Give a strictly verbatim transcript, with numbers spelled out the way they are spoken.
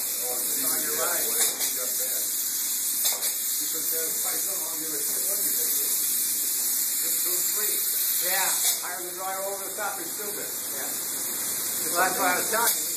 It's on your right. Yeah, higher the dryer over the top is still good. Yeah. Well, that's what I was telling you.